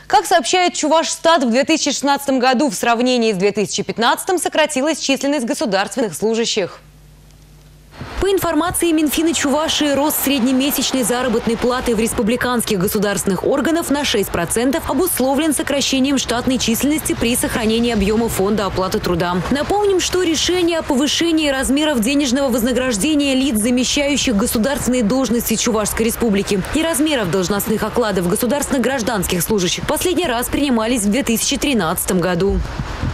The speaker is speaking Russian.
Как сообщает Чувашстат, в 2016 году в сравнении с 2015 сократилась численность государственных служащих. По информации Минфина Чувашии, рост среднемесячной заработной платы в республиканских государственных органах на 6% обусловлен сокращением штатной численности при сохранении объема фонда оплаты труда. Напомним, что решение о повышении размеров денежного вознаграждения лиц, замещающих государственные должности Чувашской республики, и размеров должностных окладов государственных гражданских служащих последний раз принимались в 2013 году.